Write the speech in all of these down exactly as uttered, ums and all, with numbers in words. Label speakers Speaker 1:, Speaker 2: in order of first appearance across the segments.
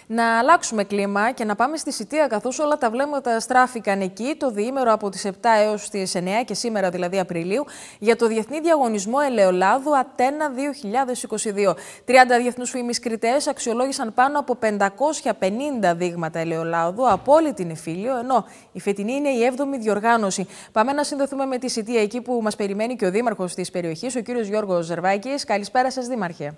Speaker 1: Να αλλάξουμε κλίμα και να πάμε στη Σιτία, καθώς όλα τα βλέμματα στράφηκαν εκεί το διήμερο από τις επτά έως τις εννέα και σήμερα δηλαδή Απριλίου για το Διεθνή Διαγωνισμό Ελαιολάδου Αθένα δύο χιλιάδες είκοσι δύο. τριάντα διεθνούς φήμης κριτές αξιολόγησαν πάνω από πεντακόσια πενήντα δείγματα ελαιολάδου από όλη την Ιφίλιο, ενώ η φετινή είναι η έβδομη διοργάνωση. Πάμε να συνδεθούμε με τη Σιτία, εκεί που μας περιμένει και ο δήμαρχος της περιοχής, ο κύριος Γιώργος Ζερβάκης. Καλησπέρα σας, δήμαρχε.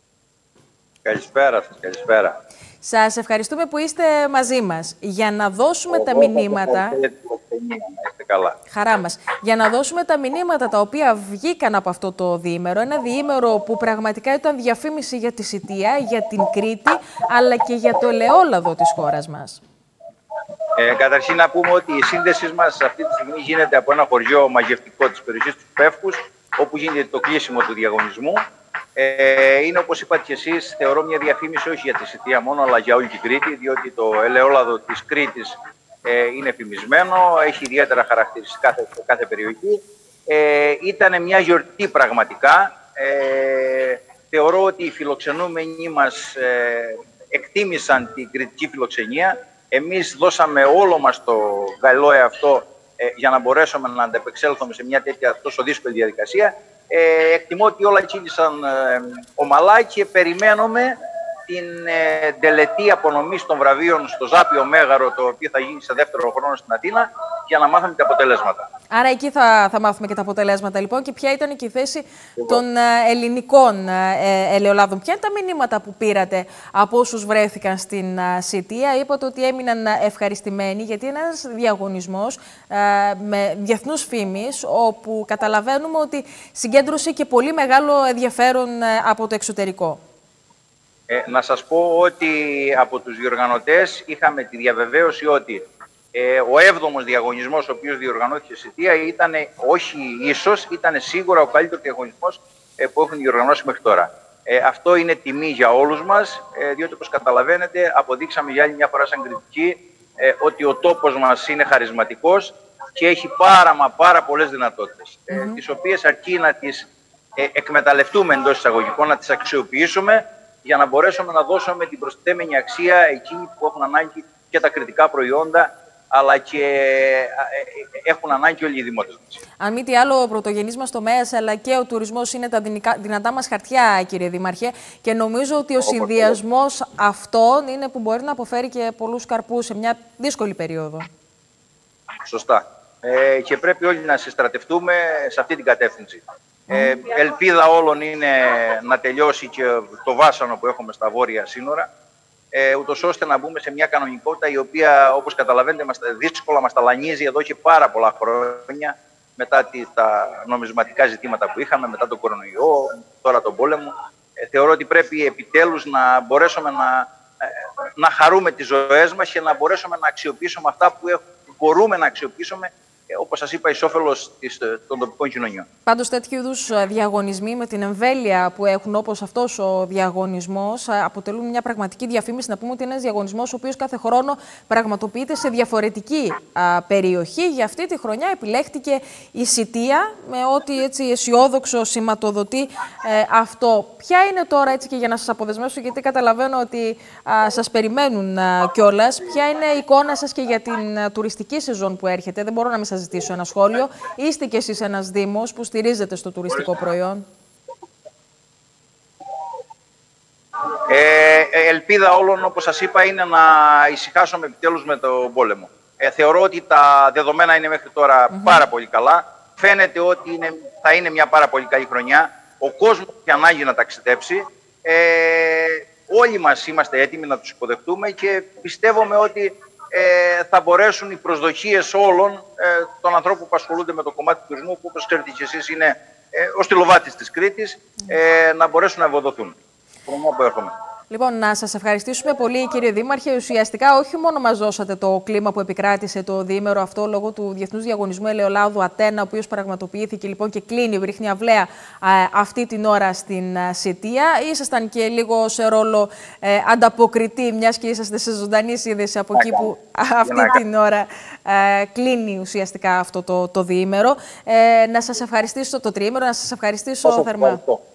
Speaker 2: Καλησπέρα σας, καλησπέρα.
Speaker 1: Σας ευχαριστούμε που είστε μαζί μας για να δώσουμε Εγώ, τα μηνύματα.
Speaker 2: Είστε καλά.
Speaker 1: Χαρά μας. Για να δώσουμε τα μηνύματα τα οποία βγήκαν από αυτό το διήμερο. Ένα διήμερο που πραγματικά ήταν διαφήμιση για τη Σιτία, για την Κρήτη, αλλά και για το ελαιόλαδο της χώρας μας.
Speaker 2: Ε, καταρχήν να πούμε ότι η σύνδεση μας αυτή τη στιγμή γίνεται από ένα χωριό μαγευτικό της περιοχής του Πεύκους, όπου γίνεται το κλείσιμο του διαγωνισμού. Ε, είναι, όπως είπατε και εσείς, θεωρώ μια διαφήμιση όχι για τη Σιτία μόνο, αλλά για όλη την Κρήτη, διότι το ελαιόλαδο της Κρήτης ε, είναι φημισμένο, έχει ιδιαίτερα χαρακτηριστικά κάθε, κάθε περιοχή. Ε, ήταν μια γιορτή πραγματικά. Ε, θεωρώ ότι οι φιλοξενούμενοι μας ε, εκτίμησαν την κρητική φιλοξενία. Εμείς δώσαμε όλο μας το γαλλό εαυτό ε, για να μπορέσουμε να ανταπεξέλθουμε σε μια τέτοια τόσο δύσκολη διαδικασία. Ε, εκτιμώ ότι όλα κύλησαν ε, ομαλά και περιμένουμε την ε, τελετή απονομής των βραβείων στο Ζάπιο Μέγαρο, το οποίο θα γίνει σε δεύτερο χρόνο στην Αθήνα, για να μάθουμε τα αποτελέσματα.
Speaker 1: Άρα εκεί θα, θα μάθουμε και τα αποτελέσματα, λοιπόν. Και ποια ήταν και η θέση Εγώ. των ε, ελληνικών ε, ελαιολάδων? Ποια είναι τα μηνύματα που πήρατε από όσους βρέθηκαν στην ε, Σιτία? Είπατε ότι έμειναν ευχαριστημένοι, γιατί είναι ένας διαγωνισμός ε, με διεθνούς φήμης, όπου καταλαβαίνουμε ότι συγκέντρωσε και πολύ μεγάλο ενδιαφέρον ε, από το εξωτερικό.
Speaker 2: Ε, να σας πω ότι από τους διοργανωτές είχαμε τη διαβεβαίωση ότι ε, ο έβδομος διαγωνισμός ο οποίος διοργανώθηκε στη Σιτία ήταν όχι ίσως, ήταν σίγουρα ο καλύτερος διαγωνισμός ε, που έχουν διοργανώσει μέχρι τώρα. Ε, αυτό είναι τιμή για όλους μας, ε, διότι όπως καταλαβαίνετε αποδείξαμε για άλλη μια φορά σαν κριτική ε, ότι ο τόπος μας είναι χαρισματικός και έχει πάρα μα πάρα πολλές δυνατότητες, ε, mm-hmm. τις οποίες αρκεί να τις ε, εκμεταλλευτούμε εντός εισαγωγικών, να τις αξιοποιήσουμε, για να μπορέσουμε να δώσουμε την προστιθέμενη αξία εκείνη που έχουν ανάγκη και τα κριτικά προϊόντα, αλλά και έχουν ανάγκη όλοι οι δημότες μας.
Speaker 1: Αν μη τι άλλο, ο πρωτογενής μας τομέας, αλλά και ο τουρισμός είναι τα δυνατά μας χαρτιά, κύριε Δήμαρχε, και νομίζω ότι ο συνδυασμός αυτών είναι που μπορεί να αποφέρει και πολλούς καρπούς σε μια δύσκολη περίοδο. Σωστά.
Speaker 2: Ε, και πρέπει όλοι να συστρατευτούμε σε αυτή την κατεύθυνση. Ε, ελπίδα όλων είναι να τελειώσει και το βάσανο που έχουμε στα βόρεια σύνορα, ε, ούτως ώστε να μπούμε σε μια κανονικότητα η οποία, όπως καταλαβαίνετε, μας, δύσκολα μας ταλανίζει εδώ και πάρα πολλά χρόνια, μετά τη, τα νομισματικά ζητήματα που είχαμε, μετά τον κορονοϊό, τώρα τον πόλεμο. Ε, θεωρώ ότι πρέπει επιτέλους να μπορέσουμε να, ε, να χαρούμε τις ζωές μας και να μπορέσουμε να αξιοποιήσουμε αυτά που έχουμε, μπορούμε να αξιοποιήσουμε, όπως σας είπα, εις όφελος των τοπικών κοινωνιών.
Speaker 1: Πάντως, τέτοιου είδους διαγωνισμοί με την εμβέλεια που έχουν, όπως αυτός ο διαγωνισμός, αποτελούν μια πραγματική διαφήμιση. Να πούμε ότι είναι ένας διαγωνισμός ο οποίος κάθε χρόνο πραγματοποιείται σε διαφορετική α, περιοχή. Για αυτή τη χρονιά επιλέχτηκε η Σιτία, με ό,τι έτσι αισιόδοξο σηματοδοτεί ε, αυτό. Ποια είναι τώρα, έτσι και για να σας αποδεσμεύσω, γιατί καταλαβαίνω ότι α, σας περιμένουν κιόλας, ποια είναι η εικόνα σας και για την α, τουριστική σεζόν που έρχεται? Δεν μπορώ να μην σας ζητήσω ένα σχόλιο. Είστε κι εσείς ένας δήμος που στηρίζετε στο τουριστικό προϊόν.
Speaker 2: Ε, ελπίδα όλων, όπως σας είπα, είναι να ησυχάσουμε επιτέλους με τον πόλεμο. Ε, θεωρώ ότι τα δεδομένα είναι μέχρι τώρα mm-hmm. πάρα πολύ καλά. Φαίνεται ότι είναι, θα είναι μια πάρα πολύ καλή χρονιά. Ο κόσμος έχει ανάγκη να ταξιδέψει. Ε, όλοι μας είμαστε έτοιμοι να τους υποδεχτούμε και πιστεύουμε ότι Ε, θα μπορέσουν οι προσδοκίες όλων ε, των ανθρώπων που ασχολούνται με το κομμάτι του τουρισμού, που όπως ξέρετε και εσείς είναι ε, ο στυλοβάτης της Κρήτης, ε, να μπορέσουν να ευοδοθούν. Που έρχομαι.
Speaker 1: Λοιπόν, να σας ευχαριστήσουμε πολύ, κύριε Δήμαρχε. Ουσιαστικά, όχι μόνο μας δώσατε το κλίμα που επικράτησε το διήμερο αυτό λόγω του Διεθνούς Διαγωνισμού Ελαιολάδου Αθένα, ο οποίος πραγματοποιήθηκε λοιπόν και κλείνει, βρίχνει αυλαία αυτή την ώρα στην Σιτία. Ήσασταν και λίγο σε ρόλο ε, ανταποκριτή, μιας και είσαστε σε ζωντανή σύνδεση από εκεί που αυτή την ώρα ε, κλείνει ουσιαστικά αυτό το, το διήμερο. Ε, να σας ευχαριστήσω το τριήμερο, να σας ευχαριστήσω θερμά.